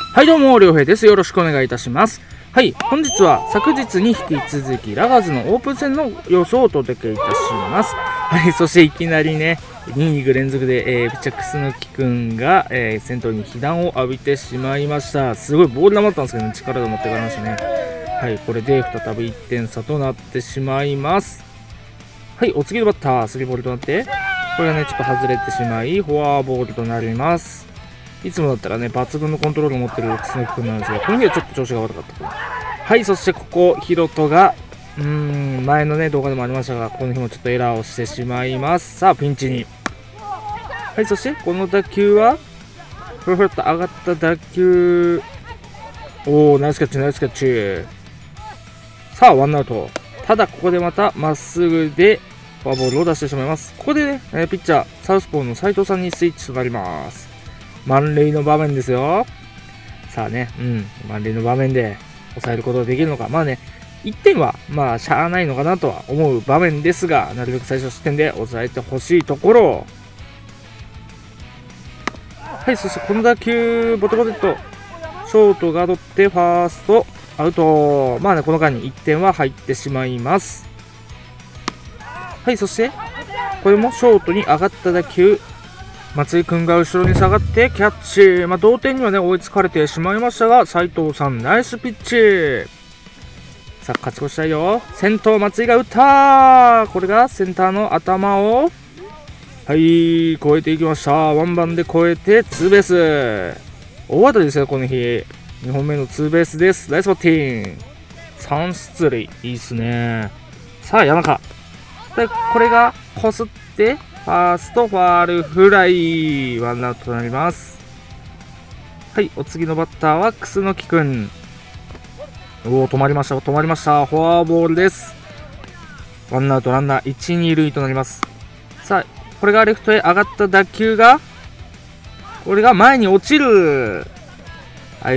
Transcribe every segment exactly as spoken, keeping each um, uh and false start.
はいどうも、りょうへいです。よろしくお願いいたします。はい、本日は昨日に引き続きラガーズのオープン戦の様子をお届けいたします。はい、そしていきなりね、にイニング連続で、えー、ピッチャー楠木くんが、えー、先頭に被弾を浴びてしまいました。すごいボール球だったんですけど、ね、力が持ってかれましたね。はい、これで再びいってん差となってしまいます。はい、お次のバッター、スリーボールとなって、これがね、ちょっと外れてしまい、フォアボールとなります。いつもだったらね、抜群のコントロールを持ってる楠木くんなんですが、この日はちょっと調子が悪かったと。はい、そしてここ、ヒロトが、うーん、前のね、動画でもありましたが、この日もちょっとエラーをしてしまいます。さあ、ピンチに。はい、そして、この打球は、ふるふるっと上がった打球、おー、ナイスキャッチ、ナイスキャッチ。さあ、ワンアウト。ただ、ここでまた、まっすぐで、フォアボールを出してしまいます。ここでね、ピッチャー、サウスポーの斉藤さんにスイッチとなります。満塁の場面ですよ。さあね、うん、満塁の場面で抑えることができるのか。まあね、いってんは、まあ、しゃあないのかなとは思う場面ですが、なるべく最初失点で抑えてほしいところ。はい、そしてこの打球、ボテボテと、ショートが取って、ファースト、アウト。まあね、この間にいってんは入ってしまいます。はい、そして、これもショートに上がった打球、松井君が後ろに下がってキャッチ。まあ、同点にはね、追いつかれてしまいましたが、斉藤さん、ナイスピッチ。さあ、勝ち越したいよ。先頭、松井が打った。これがセンターの頭を、はい、越えていきました。ワンバンで越えて、ツーベース。大当たりですよ、この日。にほんめのツーベースです。ナイスバッティング。さん出塁。いいっすね。さあ、山川。で、これが、こすって、ファーストファールフライ、ワンアウトとなります。はい、お次のバッターは楠木くん。おお、止まりました、止まりました。フォアボールです。ワンアウトランナーいち、に塁となります。さあ、これがレフトへ上がった打球が、これが前に落ちる。はい、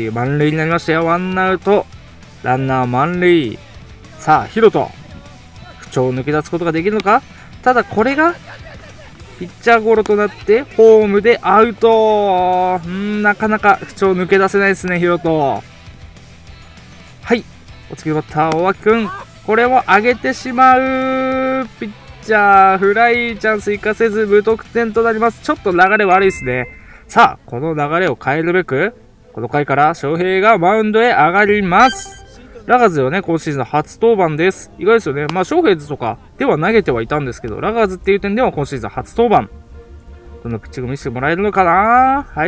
満塁になりましたよ。ワンアウト、ランナー満塁。さあ、ヒロト。不調を抜け出すことができるのか。ただこれがピッチャーゴロとなってホームでアウト。んなかなか不調抜け出せないですね、ヒロト。はい、お次のバッター大脇君、これを上げてしまう。ピッチャーフライ、チャンス生かせず無得点となります。ちょっと流れ悪いですね。さあ、この流れを変えるべくこの回から翔平がマウンドへ上がります。ラガーズはね、今シーズン初登板です。意外ですよね。まあ、ショーヘイズとかでは投げてはいたんですけど、ラガーズっていう点では今シーズン初登板。どんなピッチング見せてもらえるのかな。はい。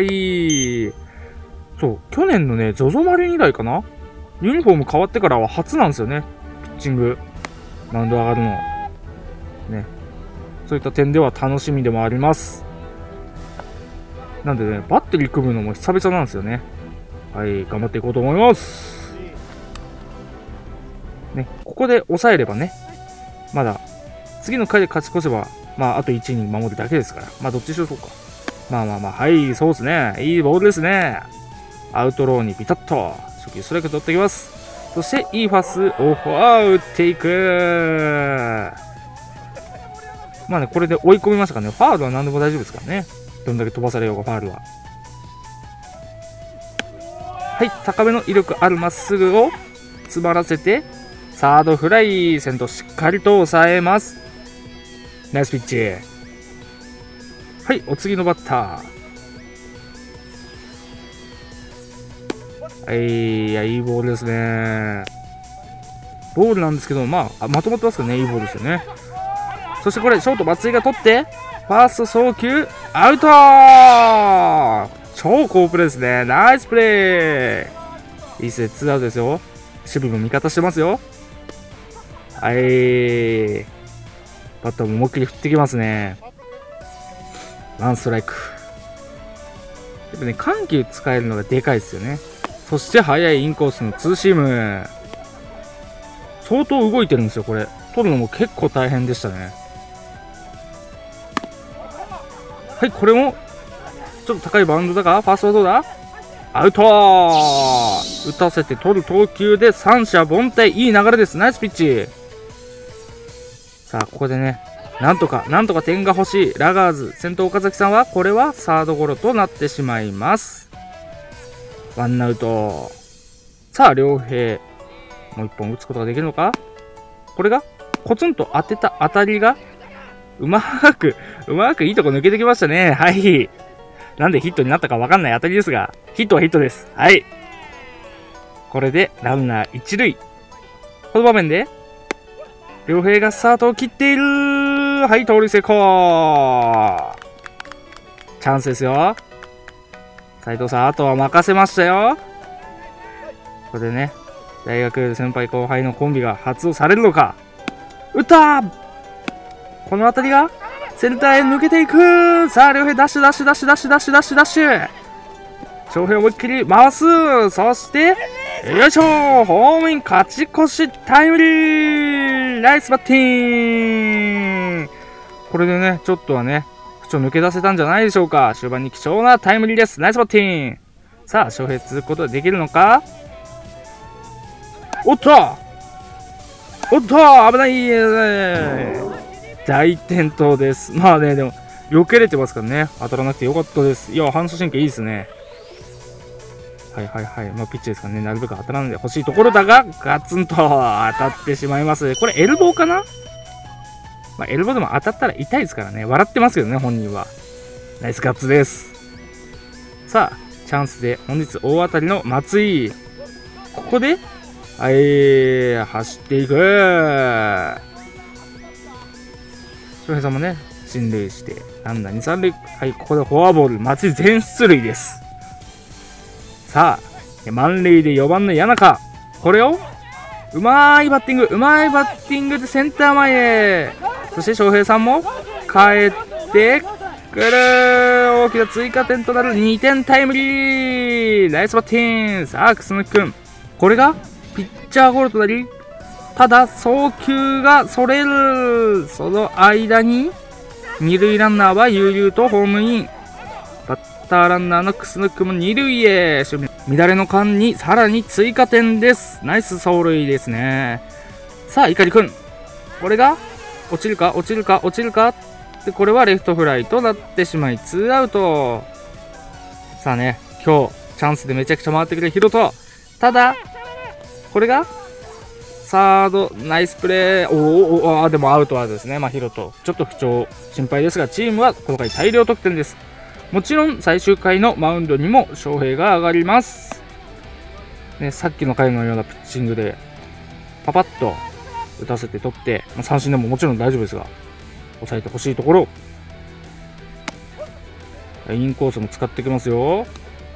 そう、去年のね、ゾゾマリン以来かな。ユニフォーム変わってからは初なんですよね。ピッチング、マウンド上がるの。ね。そういった点では楽しみでもあります。なんでね、バッテリー組むのも久々なんですよね。はい、頑張っていこうと思います。ね、ここで抑えればね、まだ次の回で勝ち越せば、まあ、あといちイニング守るだけですから、まあ、どっちにしようか。まあまあまあ、はい、そうですね。いいボールですね。アウトローにピタッと、初球ストライク取っていきます。そして、いいパス、オファー打っていく。まあね、これで追い込みましたからね、ファウルは何でも大丈夫ですからね。どんだけ飛ばされようが、ファウルは。はい、高めの威力あるまっすぐを詰まらせて、サードフライ、先頭しっかりと抑えます。ナイスピッチ。はい、お次のバッター。はい、いや、いいボールですね。ボールなんですけど、まあ、まとまってますからね、いいボールですよね。そしてこれ、ショート松井が取って、ファースト送球、アウトー。超好プレーですね。ナイスプレー。いいっすね、ツーアウトですよ。守備も味方してますよ。はい。バッターも思いっきり振ってきますね。ワンストライク。やっぱね、緩急使えるのがでかいですよね。そして速いインコースのツーシーム。相当動いてるんですよ、これ。取るのも結構大変でしたね。はい、これも、ちょっと高いバウンドだが、ファーストはどうだ？アウトー。打たせて取る投球で三者凡退。いい流れです。ナイスピッチ。さあ、ここでね、なんとか、なんとか点が欲しいラガーズ。先頭岡崎さんは、これはサードゴロとなってしまいます。 ワンアウト。さあ、両平。もう一本打つことができるのか。これが、コツンと当てた当たりが、うまーく、うまーくいいとこ抜けてきましたね。はい。なんでヒットになったかわかんない当たりですが、ヒットはヒットです。はい。これで、ランナー一塁。この場面で、両平がスタートを切っている。はい、盗塁成功。チャンスですよ。斉藤さん、あとは任せましたよ。これでね、大学先輩後輩のコンビが発動されるのか。打ったー。この当たりがセンターへ抜けていく。さあ、両平ダッシュダッシュダッシュダッシュダッシュダッシュダッシュ。翔平思いっきり回す。そして、よいしょ、ホームイン勝ち越しタイムリー。ナイスバッティング。これでね、ちょっとはね、不調抜け出せたんじゃないでしょうか。終盤に貴重なタイムリーです。ナイスバッティング。さあ、翔平続くことができるのか。おっとおっと危ない、大転倒です。まあね、でも、避けれてますからね。当たらなくてよかったです。いや、反射神経いいですね。はいはいはい。まあ、ピッチですからね。なるべく当たらないでほしいところだが、ガツンと当たってしまいます。これ、エルボーかな。まあ、エルボーでも当たったら痛いですからね。笑ってますけどね、本人は。ナイスガッツです。さあ、チャンスで本日大当たりの松井。ここで、はい、走っていく。翔平さんもね、進塁して、ランナーに、さん塁。はい、ここでフォアボール、松井全出塁です。さあ、満塁でよばんの谷中。これを、うまーいバッティング、うまいバッティングでセンター前へ。そして翔平さんも、帰ってくる。大きな追加点となるにてんタイムリー。ナイスバッティング。さあ、楠木くん。これが、ピッチャーゴロとなり、ただ送球がそれる。その間に二塁ランナーは悠々とホームイン。バッターランナーの楠木も二塁へ。守備乱れの間にさらに追加点です。ナイス走塁ですね。さあ碇くん、これが落ちるか落ちるか落ちるかで、これはレフトフライとなってしまいツーアウト。さあね、今日チャンスでめちゃくちゃ回ってくるヒロト。ただこれがサードナイスプレー。おーおー、あでもアウトはですね。まあヒロトちょっと不調心配ですが、チームはこの回大量得点です。もちろん最終回のマウンドにも翔平が上がります、ね、さっきの回のようなピッチングでパパッと打たせて取って、まあ、三振でももちろん大丈夫ですが抑えてほしいところ。インコースも使ってきますよ。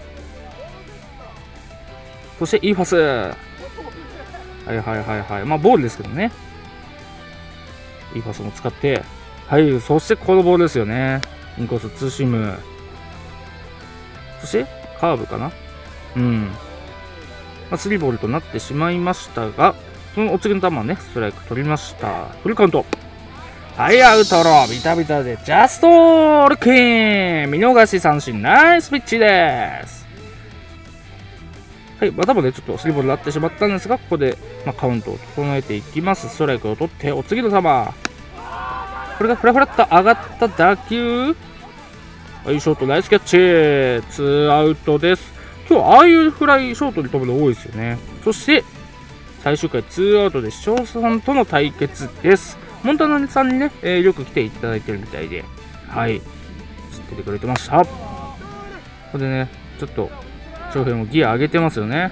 そしていいパス。はいはいはいはい。まあボールですけどね。いいパスも使って。はい。そしてこのボールですよね。インコースツーシーム。そしてカーブかな。うん。まあ、スリーボールとなってしまいましたが、そのお次の球はね、ストライク取りました。フルカウント。はい、アウトロー。ビタビタでジャストルキン。見逃し三振。ナイスピッチです。はい、またもね、ちょっとスリーボールになってしまったんですが、ここで、まあ、カウントを整えていきます。ストライクを取って、お次の球。これがフラフラっと上がった打球。はい、ショートナイスキャッチ。ツーアウトです。今日、ああいうフライ、ショートで飛ぶの多いですよね。そして、最終回ツーアウトで視聴者さんとの対決です。モンタナさんにね、えー、よく来ていただいてるみたいで、はい、知っててくれてました。ここでね、ちょっと、翔平もギア上げてますよね。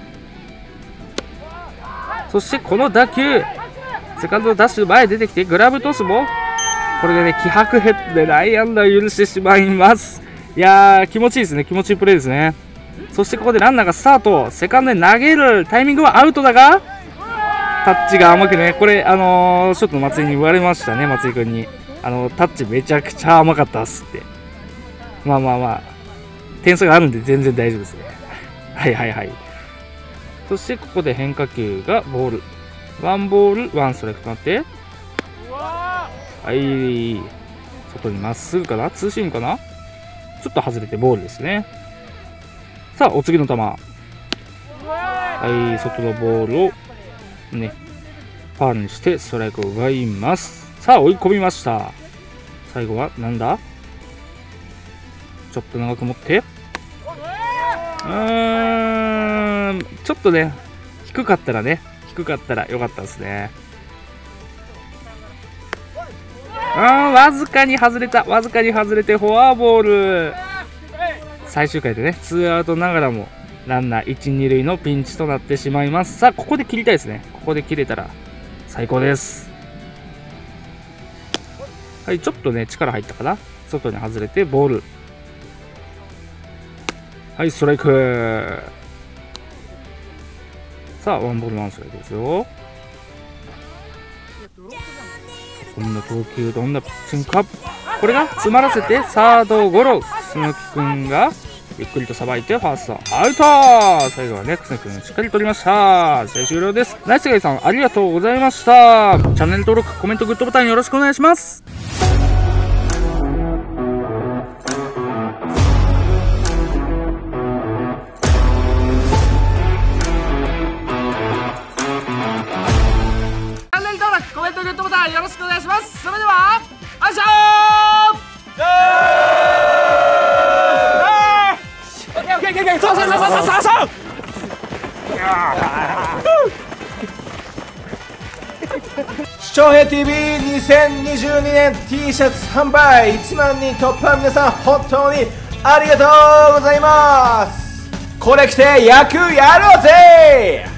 そしてこの打球、セカンドダッシュ前出てきてグラブトスもこれでね気迫ヘッドで内野安打を許してしまいます。いやー気持ちいいですね。気持ちいいプレーですね。そしてここでランナーがスタート。セカンドで投げるタイミングはアウトだがタッチが甘くね、これあのー、ちょっと松井に言われましたね。松井君にあのー、タッチめちゃくちゃ甘かったっすって。まあまあまあ点数があるんで全然大丈夫ですね。はいはいはい。そしてここで変化球がボール。ワンボール、ワンストライクとなって。はい。外にまっすぐかな、ツーシームかな、ちょっと外れてボールですね。さあ、お次の球。はい、外のボールをね、ファウルにしてストライクを奪います。さあ、追い込みました。最後はなんだ、ちょっと長く持って。うーん。 ちょっとね、低かったらね、低かったらよかったですね。うん、わずかに外れた。わずかに外れてフォアボール。最終回でね、ツーアウトながらも、ランナーいち、に塁のピンチとなってしまいます。さあ、ここで切りたいですね。ここで切れたら最高です。はい、ちょっとね、力入ったかな。外に外れてボール。はい、ストライク。さあ、ワンボールワンストライクですよ。どんな投球、どんなピッチングか。これが詰まらせてサードゴロ。楠木くんがゆっくりとさばいてファーストアウト。最後はね、楠木くんしっかり取りました。試合終了です。ナイスガイさんありがとうございました。チャンネル登録、コメント、グッドボタンよろしくお願いします。コメント、グッドボタンよろしくお願いします。それでは、あいしょー。そうそうそうそうそうそう。 翔平 ティーブイにせんにじゅうにねん T シャツ販売いちまんにん突破、皆さん本当にありがとうございます。これ着て野球やろうぜ。